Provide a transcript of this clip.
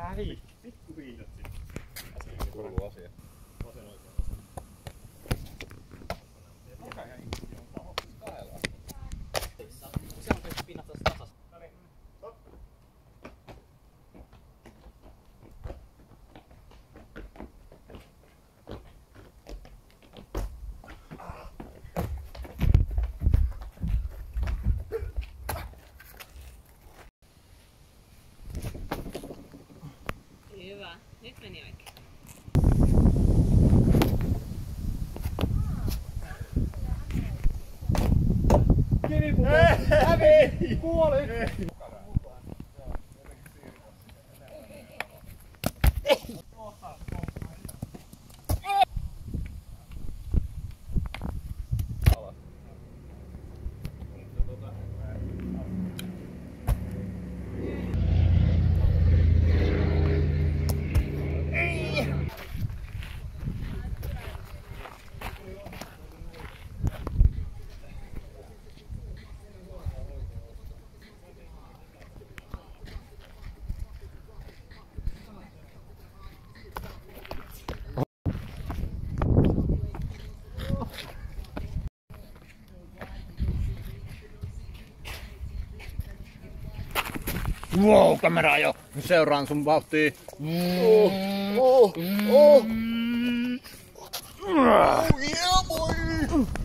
Ei! Vittu hiilet sinne. Asia kuuluu asia. Vasen oikein. Se on tehty pinnat taas tasas. Noniin. Stop. Hyvä. Nyt meni oikein. Kivipuku! Hävi! Kuoli! Wow, kamera jo! Seuraan sun vauhtia. Oh, yeah, boy!